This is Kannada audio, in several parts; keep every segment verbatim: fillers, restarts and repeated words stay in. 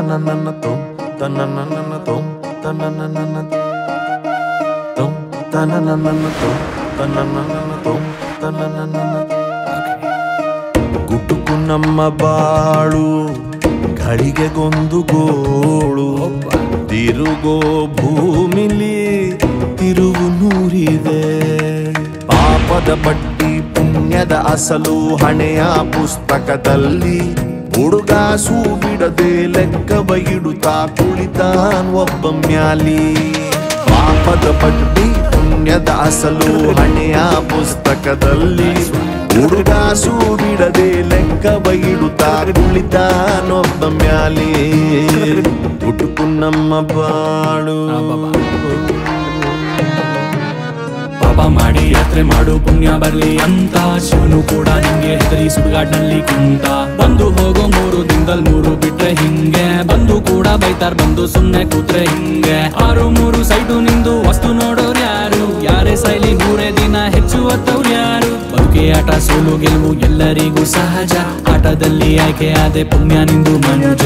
ತನನನ ತೊಂ ತನನನ ತೊಂ ತನನನ ತೊಂ ತನನನ ತೊಂ ತನನನ ತೊಂ ತನನನ ಗುಟುಕು ನಮ್ಮ ಬಾಳು ಘಳಿಗೆಗೊಂದು ಗೋಳು ತಿರುಗೋ ಭೂಮಿಲಿ ತಿರುವು ನೂರಿದೆ ಪಾಪದ ಬಡ್ಡಿ ಪುಣ್ಯದ ಅಸಲು ಹಣೆಯ ಪುಸ್ತಕದಲ್ಲಿ ಹುಡುಗಾಸು ಬಿಡದೆ ಲೆಕ್ಕವ ಇಡುತ್ತಾ ಕುಳಿತಾನ್ ಒಬ್ಬ ಮ್ಯಾಲಿ ಪಾಪದ ಬಡ್ಡಿ ಪುಣ್ಯದ ಅಸಲು ಹಣೆಯ ಪುಸ್ತಕದಲ್ಲಿ ಹುಡುಗಾಸು ಬಿಡದೆ ಲೆಕ್ಕವ ಇಡುತ್ತಾ ಕುಳಿತಾನೊಬ್ಬ ಮ್ಯಾಲಿ ಗುಟುಕು ನಮ್ಮ ಬಾಳು ಪಾಪ ಮಾಡಿ ಯಾತ್ರೆ ಮಾಡು ಪುಣ್ಯ ಬರ್ಲಿ ಅಂತ ಶಿವನು ಕೂಡ ನಿಂಗೆ ಹೆದರಿ ಸುಡುಗಾಡ್ನಲ್ಲಿ ಕುಂತ ಬಂದು ಹೋಗೋ ಮೂರು ದಿನದಲ್ಲಿ ಮೂರು ಬಿಟ್ರೆ ಹಿಂಗೆ ಬಂದು ಕೂಡ ಬೈತಾರ್ ಬಂದು ಸುಮ್ನೆ ಕೂತ್ರೆ ಹಿಂಗೆ ಆರು ಮೂರು ಸೈಟು ನಿಂದು ವಸ್ತು ನೋಡೋರು ಯಾರು ಯಾರೇ ಸೈಲಿ ಮೂರೇ ದಿನ ಹೆಚ್ಚು ಹೊತ್ತವ್ರು ಯಾರು ಬದುಕಿ ಆಟ ಸೋಲು ಗೆಲುವು ಎಲ್ಲರಿಗೂ ಸಹಜ ಆಟದಲ್ಲಿ ಆಯ್ಕೆ ಆದೆ ಪುಣ್ಯ ನಿಂದು ಮನುಜ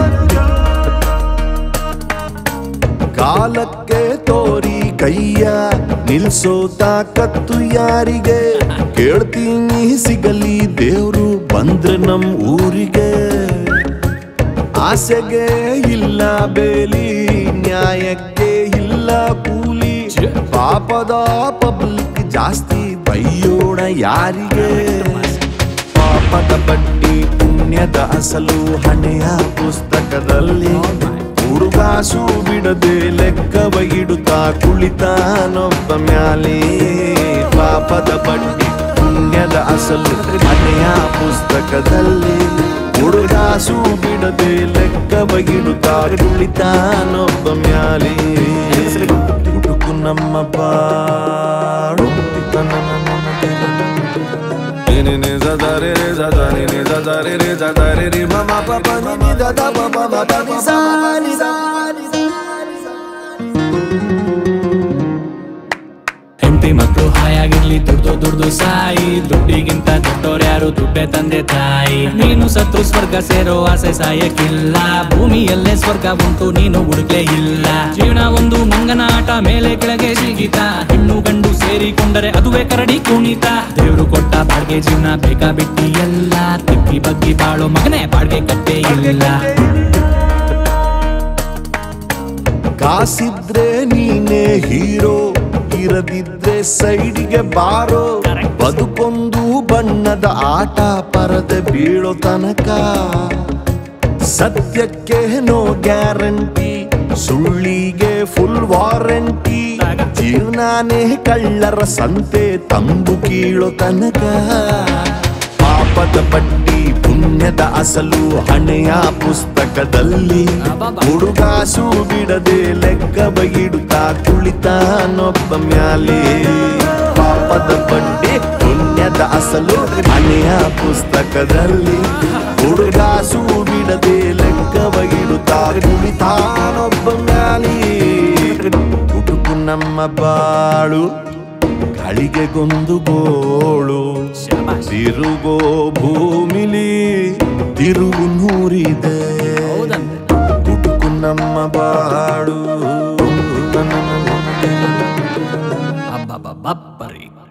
ಕಾಲಕ್ಕೆ ತೋರಿ ಕೈಯ ನಿಲ್ಸೋ ತಾಕತ್ತು ಯಾರಿಗೆ ಕೇಳ್ತೀನಿ ಸಿಗಲಿ ದೇವ್ರು ಬಂದ್ರೆ ನಮ್ ಊರಿಗೆ ಆಸೆಗೆ ಇಲ್ಲ ಬೇಲಿ ನ್ಯಾಯಕ್ಕೆ ಇಲ್ಲ ಕೂಲಿ ಪಾಪದ ಪಬ್ಲಿಕ್ ಜಾಸ್ತಿ ಬೈಯೋಣ ಯಾರಿಗೆ ಪಾಪದ ಬಡ್ಡಿ ಪುಣ್ಯದ ಅಸಲು ಹಣೆಯ ಪುಸ್ತಕದಲ್ಲಿ ಹುಡುಗಾಸು ಬಿಡದೆ ಲೆಕ್ಕವ ಇಡುತ್ತಾ ಕುಳಿತಾನೊಬ್ಬ ಮ್ಯಾಲೆ ಪಾಪದ ಬಡ್ಡಿ ಪುಣ್ಯದ ಅಸಲು ಹಣೆಯ ಪುಸ್ತಕದಲ್ಲಿ ಹುಡುಗಾಸು ಬಿಡದೆ ಲೆಕ್ಕವ ಇಡುತ್ತಾ ಕುಳಿತಾನೊಬ್ಬ ಮ್ಯಾಲೆ ಗುಟುಕು ನಮ್ಮ ಬಾಳು ನಿ ದರೆ ರೇ ದರೆ ನಿ ದರೆ ರೇ ದರೆ ರಿ ಮ ಮ ಪ ಪ ನಿ ನಿ ದ ದ ಪ ಪ ಮ ಪ ನಿ ಸಾ ನಿ ಸಾ ನಿ ಸಾ ಹೆಂಡತಿ ಮಕ್ಕಳು ಹಾಯಾಗಿರ್ಲಿ ದುಡ್ದು ದುಡ್ದು ಸಾಯಿ ದುಡ್ಡಿಗಿಂತ ದೊಡ್ಡೋರು ಯಾರು ದುಡ್ಡೇ ತಂದೆ ತಾಯಿ ನೀನು ಸತ್ತು ಸ್ವರ್ಗ ಸೇರೋ ಆಸೆ ಸಾಯಕ್ಕಿಲ್ಲ ಭೂಮಿಯಲ್ಲೇ ಸ್ವರ್ಗ ಉಂಟು ನೀನು ಹುಡುಕ್ಲೇ ಇಲ್ಲ ಜೀವನ ಒಂದು ಮಂಗನ ಆಟ ಮೇಲೆ ಕೆಳಗೆ ಸಿಗಿತ ಹೆಣ್ಣು ಗಂಡು ಸೇರಿಕೊಂಡರೆ ಅದುವೇ ಕರಡಿ ಕುಣಿತ ದೇವ್ರು ಕೊಟ್ಟ ಬಾಡ್ಗೆ ಜೀವನ ಬೇಕಾ ಬಿಟ್ಟಿ ಎಲ್ಲ ತಿಕ್ಕಿ ಬಗ್ಗಿ ಬಾಳೋ ಮಗನೇ ಬಾಡ್ಗೆ ಕಟ್ಟೆ ಇಲ್ಲ ಕಾಸಿದ್ರೆ ನೀನೇ ಹೀರೋ ಇರದಿದ್ರೆ ಸೈಡಿಗೆ ಬಾರೋ ಬದುಕೊಂದು ಬಣ್ಣದ ಆಟ ಪರದೆ ಬೀಳೋ ತನಕ ಸತ್ಯಕ್ಕೆ ನೋ ಗ್ಯಾರಂಟಿ ಸುಳ್ಳಿಗೆ ಫುಲ್ ವಾರಂಟಿ ಜೀವನಾನೇ ಕಳ್ಳರ ಸಂತೆ ತಂಬು ಕೀಳೋ ತನಕ ಪಾಪದ ಬಡ್ಡಿ ಪುಣ್ಯದ ಅಸಲು ಹಣೆಯ ಪುಸ್ತಕದಲ್ಲಿ ಹುಡುಗಾಸು ಬಿಡದೆ ಲೆಕ್ಕವ ಇಡುತ್ತಾ ಕುಳಿತಾನೊಬ್ಬ ಮ್ಯಾಲೆ ಪಾಪದ ಬಡ್ಡಿ ಪುಣ್ಯದ ಅಸಲು ಹಣೆಯ ಪುಸ್ತಕದಲ್ಲಿ ಹುಡುಗಾಸು ಬಿಡದೆ ಲೆಕ್ಕವ ಇಡುತ್ತಾ ಕುಳಿತಾನೊಬ್ಬ ಮ್ಯಾಲೆ ಗುಟುಕು ನಮ್ಮ ಬಾಳು ಘಳಿಗೆಗೊಂದು ಗೋಳು ತಿರುಗೋ ಭೂಮಿಲಿ ತಿರುವು ನೂರಿದೆ ಗುಟುಕು ನಮ್ಮ ಬಾಳು ಅಬ್ಬಬ್ಬಬ್ಬರಿ